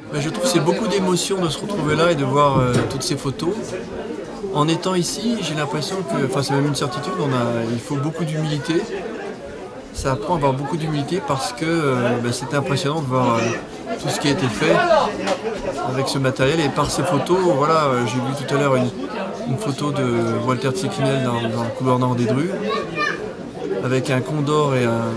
Je trouve que c'est beaucoup d'émotion de se retrouver là et de voir toutes ces photos. En étant ici, j'ai l'impression que, enfin c'est même une certitude, il faut beaucoup d'humilité. Ça apprend à avoir beaucoup d'humilité parce que c'était impressionnant de voir tout ce qui a été fait avec ce matériel. Et par ces photos, voilà, j'ai vu tout à l'heure une photo de Walter Tsekinel dans le couloir nord des Drus, avec un Condor et un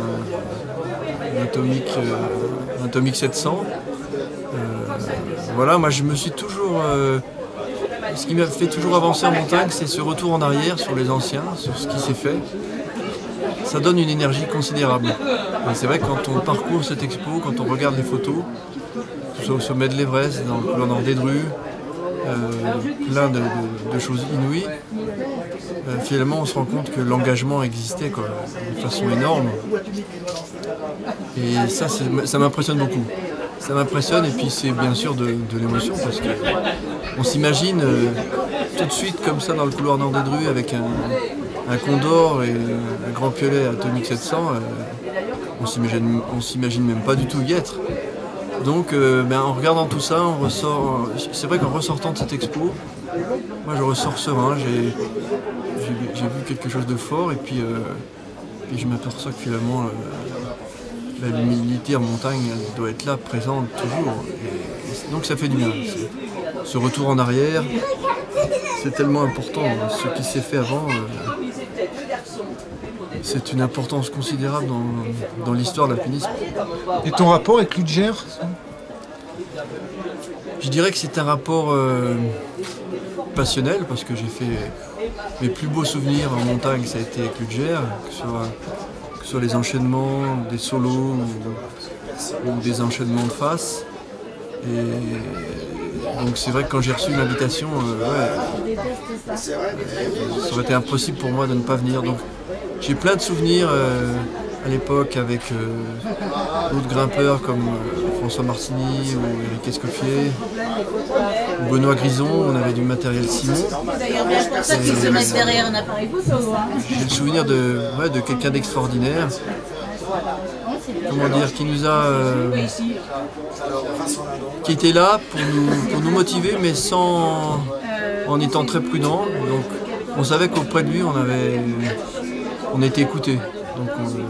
Atomic 700. Voilà, moi je me suis toujours... ce qui m'a fait toujours avancer en montagne, c'est ce retour en arrière sur les anciens, sur ce qui s'est fait. Ça donne une énergie considérable. Et c'est vrai que quand on parcourt cette expo, quand on regarde les photos, que ce soit au sommet de l'Everest, dans le couloir nord des Drus, plein de choses inouïes, finalement on se rend compte que l'engagement existait de façon énorme. Et ça m'impressionne beaucoup. Ça m'impressionne et puis c'est bien sûr de l'émotion parce qu'on s'imagine tout de suite comme ça dans le couloir nord des Drus avec un Condor et un grand piolet Atomic 700, on s'imagine même pas du tout y être. Donc en regardant tout ça, on ressort. C'est vrai qu'en ressortant de cette expo, moi je ressors serein, j'ai vu quelque chose de fort et puis je m'aperçois que finalement l'humilité en montagne elle doit être là, présente toujours. Et donc ça fait du bien. Ce retour en arrière, c'est tellement important. Ce qui s'est fait avant, c'est une importance considérable dans l'histoire de l'alpinisme. Et ton rapport avec Ludger? Je dirais que c'est un rapport passionnel parce que j'ai fait mes plus beaux souvenirs en montagne, ça a été avec Ludger, que ce soit les enchaînements, des solos ou des enchaînements de face. Et donc c'est vrai que quand j'ai reçu l'invitation, ça aurait été impossible pour moi de ne pas venir. Donc j'ai plein de souvenirs à l'époque avec d'autres grimpeurs comme François Martini ou Eric Escoffier ou Benoît Grison, on avait du matériel Simon. D'ailleurs, bien pour ça qu'ils se mettent derrière un appareil photo. J'ai le souvenir de quelqu'un d'extraordinaire. Comment dire, qui nous a... qui était là pour nous motiver, mais en étant très prudent. Donc on savait qu'auprès de lui, on était écouté. Donc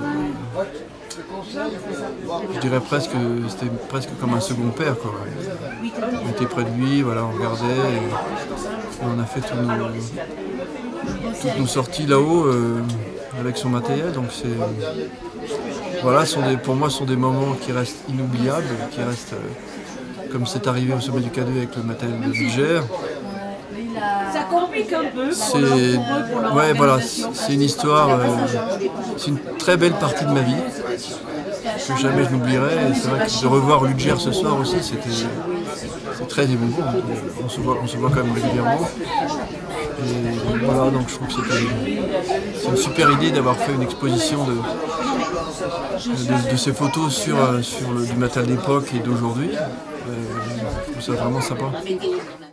je dirais presque que c'était presque comme un second père, quoi. On était près de lui, voilà, on regardait et on a fait toutes nos sorties là-haut avec son matériel. Donc voilà, pour moi, ce sont des moments qui restent inoubliables, qui restent comme c'est arrivé au sommet du K2 avec le matériel de Ludger. Ça complique un peu voilà, c'est une histoire, c'est une très belle partie de ma vie que jamais je n'oublierai. Et c'est vrai que de revoir Ludger ce soir aussi, c'est très émouvant. On se voit quand même régulièrement. Et voilà, donc je trouve que c'est une super idée d'avoir fait une exposition de ces photos sur du matériel d'époque et d'aujourd'hui. Je trouve ça vraiment sympa.